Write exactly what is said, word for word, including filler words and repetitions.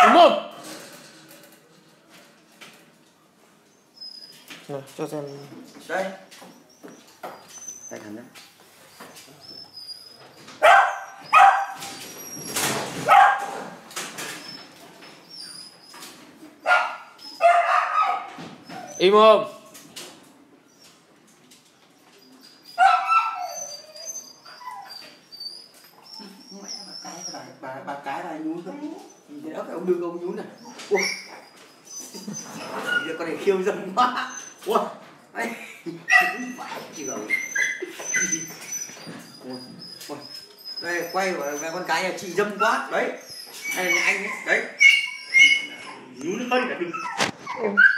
Đúng không? Rồi, cho xem. Đây. Đây thằng đấy. Im không? Mẹ bà cái bà bà bà cái này nhún thôi. Cái ốc ông đưa ông nhún này. Ui. Giờ con này khiêu dâm quá. Ui. Đấy. Phải chứ rồi. Ui. Ui. Đây quay vào con cái này chị dâm quá. Đấy. Đây là anh ấy. Đấy. Nhún hơi cả đừng.